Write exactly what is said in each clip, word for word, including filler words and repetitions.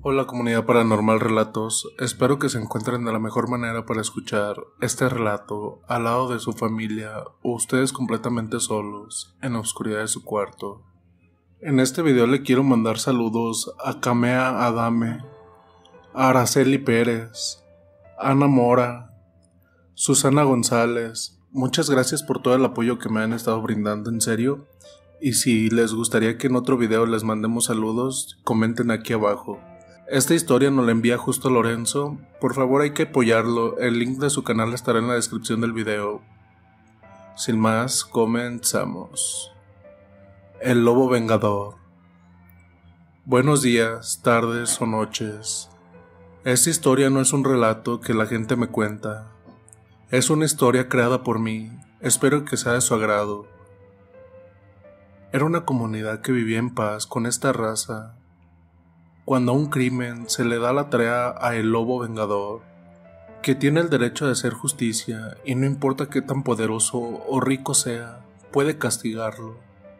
Hola comunidad paranormal relatos, espero que se encuentren de la mejor manera para escuchar este relato al lado de su familia o ustedes completamente solos en la oscuridad de su cuarto. En este video le quiero mandar saludos a Kamea Adame, a Araceli Pérez, Ana Mora, Susana González. Muchas gracias por todo el apoyo que me han estado brindando, en serio. Y si les gustaría que en otro video les mandemos saludos, comenten aquí abajo. Esta historia nos la envía justo Lorenzo, por favor hay que apoyarlo, el link de su canal estará en la descripción del video. Sin más, comenzamos. El lobo vengador. Buenos días, tardes o noches. Esta historia no es un relato que la gente me cuenta, es una historia creada por mí, espero que sea de su agrado. Era una comunidad que vivía en paz con esta raza, cuando a un crimen se le da la tarea a el lobo vengador, que tiene el derecho de hacer justicia y no importa qué tan poderoso o rico sea, puede castigarlo.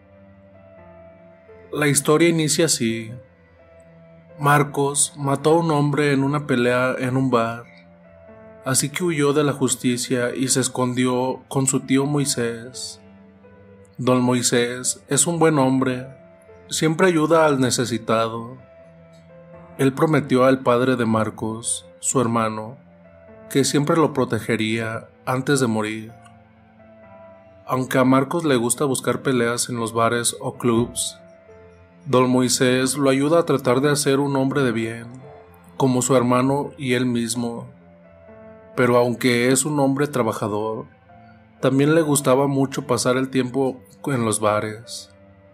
La historia inicia así. Marcos mató a un hombre en una pelea en un bar, así que huyó de la justicia y se escondió con su tío Moisés. Don Moisés es un buen hombre, siempre ayuda al necesitado. Él prometió al padre de Marcos, su hermano, que siempre lo protegería antes de morir. Aunque a Marcos le gusta buscar peleas en los bares o clubs, Don Moisés lo ayuda a tratar de ser un hombre de bien, como su hermano y él mismo. Pero aunque es un hombre trabajador, también le gustaba mucho pasar el tiempo en los bares.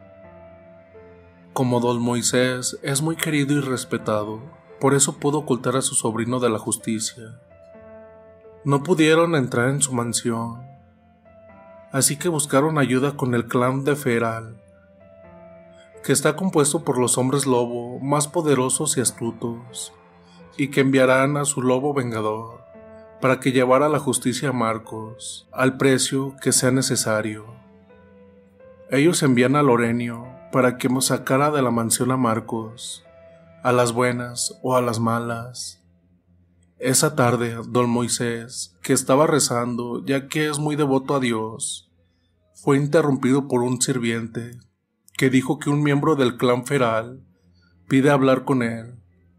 Como Don Moisés es muy querido y respetado, por eso pudo ocultar a su sobrino de la justicia. No pudieron entrar en su mansión, así que buscaron ayuda con el clan de Feral, que está compuesto por los hombres lobo más poderosos y astutos, y que enviarán a su lobo vengador para que llevara la justicia a Marcos, al precio que sea necesario. Ellos envían a Lorenio para que sacara de la mansión a Marcos, a las buenas o a las malas. Esa tarde, Don Moisés, que estaba rezando, ya que es muy devoto a Dios, fue interrumpido por un sirviente, que dijo que un miembro del clan Feral pide hablar con él.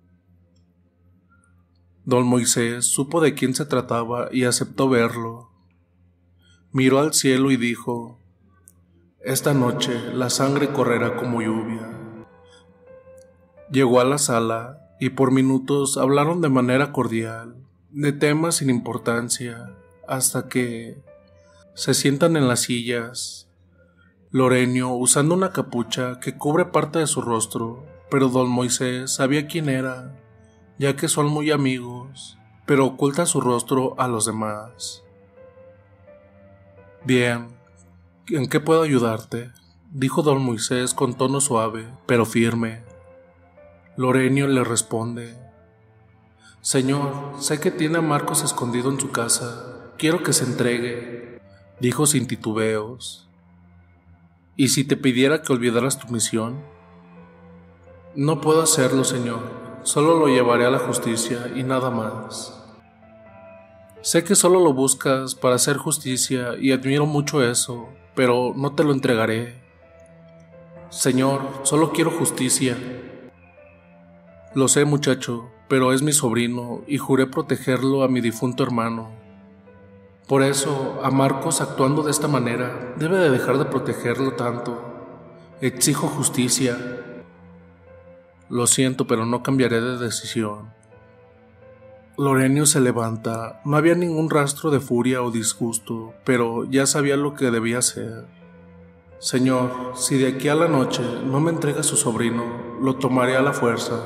Don Moisés supo de quién se trataba y aceptó verlo. Miró al cielo y dijo: «Esta noche la sangre correrá como lluvia». Llegó a la sala y por minutos hablaron de manera cordial, de temas sin importancia, hasta que se sientan en las sillas. Lorenio usando una capucha que cubre parte de su rostro, pero Don Moisés sabía quién era, ya que son muy amigos, pero oculta su rostro a los demás. «Bien, ¿en qué puedo ayudarte?», dijo Don Moisés con tono suave, pero firme. Lorenio le responde: «Señor, sé que tiene a Marcos escondido en su casa, quiero que se entregue», dijo sin titubeos. «¿Y si te pidiera que olvidaras tu misión?». «No puedo hacerlo, señor, solo lo llevaré a la justicia y nada más». «Sé que solo lo buscas para hacer justicia y admiro mucho eso, pero no te lo entregaré». «Señor, solo quiero justicia». «Lo sé, muchacho, pero es mi sobrino y juré protegerlo a mi difunto hermano. Por eso, a Marcos actuando de esta manera, debe de dejar de protegerlo tanto. Exijo justicia». «Lo siento, pero no cambiaré de decisión». Lorenio se levanta, no había ningún rastro de furia o disgusto, pero ya sabía lo que debía hacer. «Señor, si de aquí a la noche no me entrega a su sobrino, lo tomaré a la fuerza».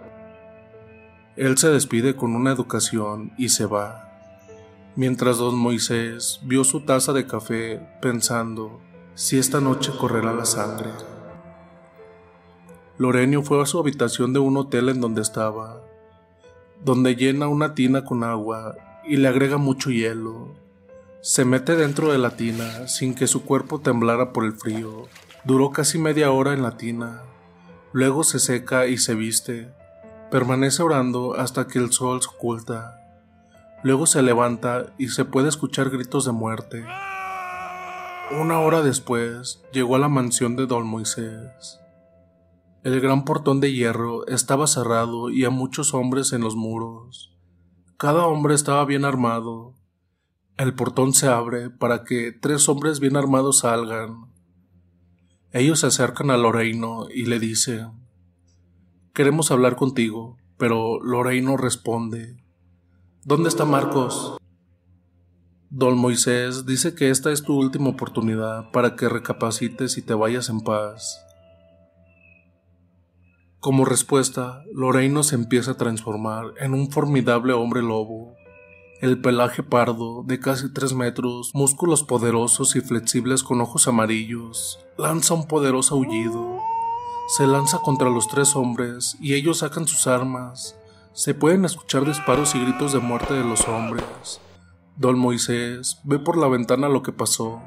Él se despide con una educación y se va, mientras Don Moisés vio su taza de café pensando si esta noche correrá la sangre. Lorenio fue a su habitación de un hotel en donde estaba, donde llena una tina con agua y le agrega mucho hielo. Se mete dentro de la tina sin que su cuerpo temblara por el frío. Duró casi media hora en la tina. Luego se seca y se viste, Permanece orando hasta que el sol se oculta. Luego se levanta y se puede escuchar gritos de muerte. Una hora después, llegó a la mansión de don Moisés. El gran portón de hierro estaba cerrado y a muchos hombres en los muros. Cada hombre estaba bien armado. El portón se abre para que tres hombres bien armados salgan. Ellos se acercan a Loreino y le dicen: «Queremos hablar contigo», pero Loreino responde: «¿Dónde está Marcos?». Don Moisés dice que esta es tu última oportunidad para que recapacites y te vayas en paz. Como respuesta, Loreino se empieza a transformar en un formidable hombre lobo. El pelaje pardo, de casi tres metros, músculos poderosos y flexibles con ojos amarillos, lanza un poderoso aullido. Se lanza contra los tres hombres y ellos sacan sus armas. Se pueden escuchar disparos y gritos de muerte de los hombres. Don Moisés ve por la ventana lo que pasó.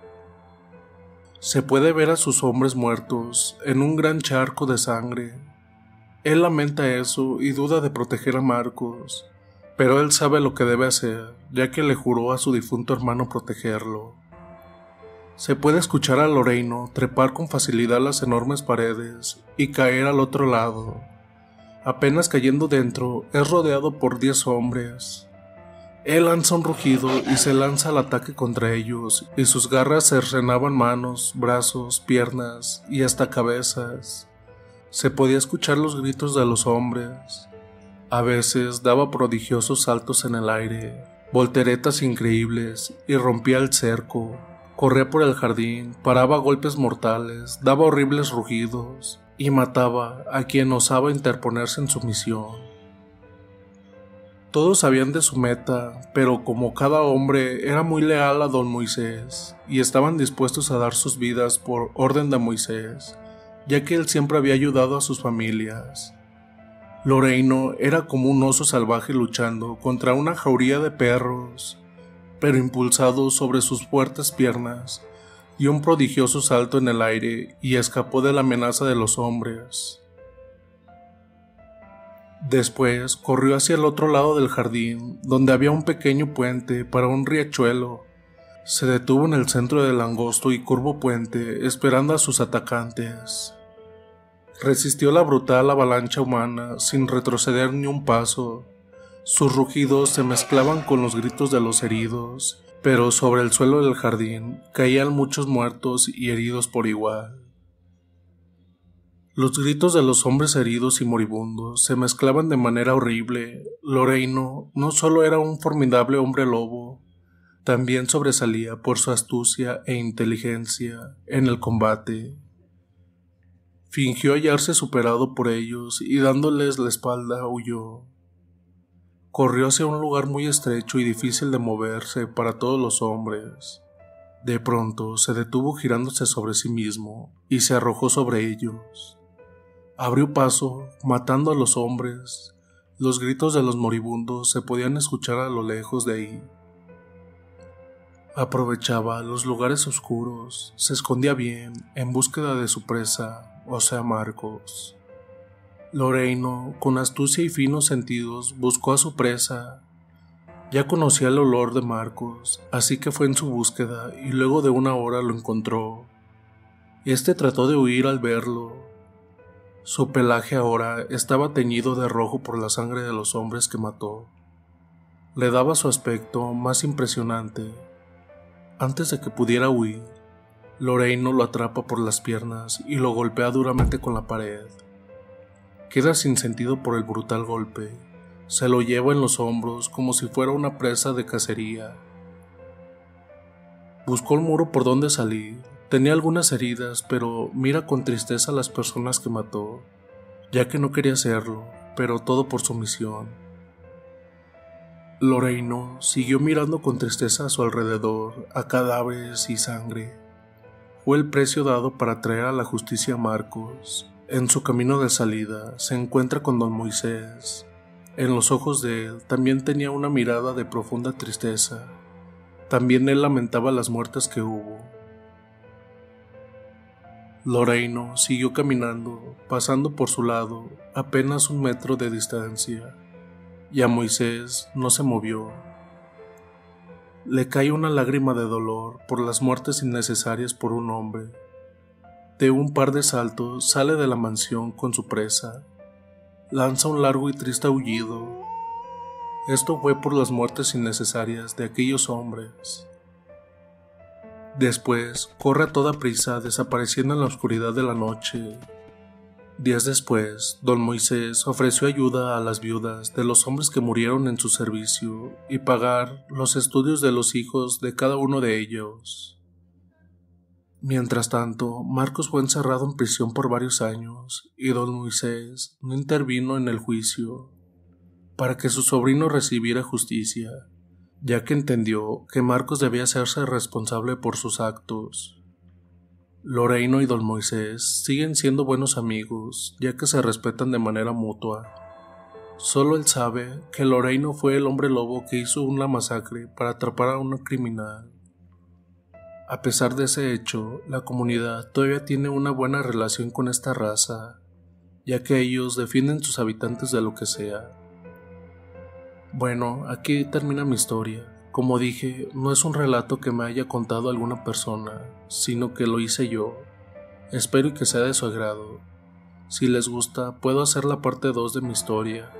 Se puede ver a sus hombres muertos en un gran charco de sangre. Él lamenta eso y duda de proteger a Marcos, pero él sabe lo que debe hacer, ya que le juró a su difunto hermano protegerlo. Se puede escuchar a Loreino trepar con facilidad las enormes paredes y caer al otro lado. Apenas cayendo dentro, es rodeado por diez hombres. Él lanza un rugido y se lanza al ataque contra ellos, y sus garras cercenaban manos, brazos, piernas y hasta cabezas. Se podía escuchar los gritos de los hombres. A veces daba prodigiosos saltos en el aire, volteretas increíbles, y rompía el cerco. Corría por el jardín, paraba golpes mortales, daba horribles rugidos, y mataba a quien osaba interponerse en su misión. Todos sabían de su meta, pero como cada hombre era muy leal a don Moisés, y estaban dispuestos a dar sus vidas por orden de Moisés, ya que él siempre había ayudado a sus familias. Loreino era como un oso salvaje luchando contra una jauría de perros, pero impulsado sobre sus fuertes piernas, dio un prodigioso salto en el aire y escapó de la amenaza de los hombres. Después corrió hacia el otro lado del jardín, donde había un pequeño puente para un riachuelo. Se detuvo en el centro del angosto y curvo puente, esperando a sus atacantes. Resistió la brutal avalancha humana sin retroceder ni un paso. Sus rugidos se mezclaban con los gritos de los heridos, pero sobre el suelo del jardín caían muchos muertos y heridos por igual. Los gritos de los hombres heridos y moribundos se mezclaban de manera horrible. Loreino no solo era un formidable hombre lobo, también sobresalía por su astucia e inteligencia en el combate. Fingió hallarse superado por ellos y dándoles la espalda huyó. Corrió hacia un lugar muy estrecho y difícil de moverse para todos los hombres. De pronto se detuvo girándose sobre sí mismo y se arrojó sobre ellos. Abrió paso, matando a los hombres. Los gritos de los moribundos se podían escuchar a lo lejos de ahí. Aprovechaba los lugares oscuros, se escondía bien en búsqueda de su presa, o sea Marcos. Loreino, con astucia y finos sentidos, buscó a su presa. Ya conocía el olor de Marcos, así que fue en su búsqueda y luego de una hora lo encontró. Este trató de huir al verlo. Su pelaje ahora estaba teñido de rojo por la sangre de los hombres que mató. Le daba su aspecto más impresionante. Antes de que pudiera huir, Loreino lo atrapa por las piernas y lo golpea duramente con la pared. Queda sin sentido por el brutal golpe. Se lo lleva en los hombros como si fuera una presa de cacería. Buscó el muro por donde salir. Tenía algunas heridas, pero mira con tristeza a las personas que mató, ya que no quería hacerlo, pero todo por su misión. Loreino siguió mirando con tristeza a su alrededor, a cadáveres y sangre. Fue el precio dado para traer a la justicia a Marcos. En su camino de salida se encuentra con don Moisés. En los ojos de él también tenía una mirada de profunda tristeza. También él lamentaba las muertes que hubo. Loreino siguió caminando, pasando por su lado apenas un metro de distancia, y a Moisés no se movió. Le cae una lágrima de dolor por las muertes innecesarias por un hombre. De un par de saltos sale de la mansión con su presa. Lanza un largo y triste aullido. Esto fue por las muertes innecesarias de aquellos hombres. Después corre a toda prisa, desapareciendo en la oscuridad de la noche. Días después, don Moisés ofreció ayuda a las viudas de los hombres que murieron en su servicio y pagar los estudios de los hijos de cada uno de ellos. Mientras tanto, Marcos fue encerrado en prisión por varios años y don Moisés no intervino en el juicio para que su sobrino recibiera justicia, ya que entendió que Marcos debía hacerse responsable por sus actos. Loreino y don Moisés siguen siendo buenos amigos, ya que se respetan de manera mutua. Solo él sabe que Loreino fue el hombre lobo que hizo una masacre para atrapar a un criminal. A pesar de ese hecho, la comunidad todavía tiene una buena relación con esta raza, ya que ellos defienden sus habitantes de lo que sea. Bueno, aquí termina mi historia. Como dije, no es un relato que me haya contado alguna persona, sino que lo hice yo. Espero que sea de su agrado. Si les gusta, puedo hacer la parte dos de mi historia.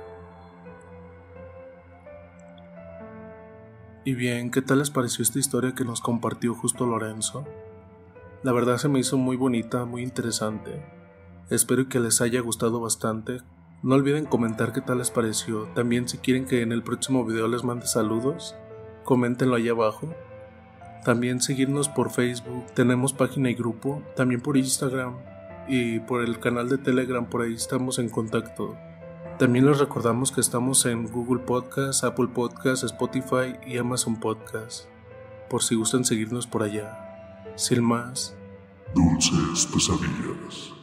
Y bien, ¿qué tal les pareció esta historia que nos compartió justo Lorenzo? La verdad se me hizo muy bonita, muy interesante. Espero que les haya gustado bastante. No olviden comentar qué tal les pareció. También si quieren que en el próximo video les mande saludos, coméntenlo ahí abajo. También seguirnos por Facebook, tenemos página y grupo, también por Instagram y por el canal de Telegram, por ahí estamos en contacto. También les recordamos que estamos en Google Podcast, Apple Podcast, Spotify y Amazon Podcast, por si gustan seguirnos por allá. Sin más, dulces pesadillas.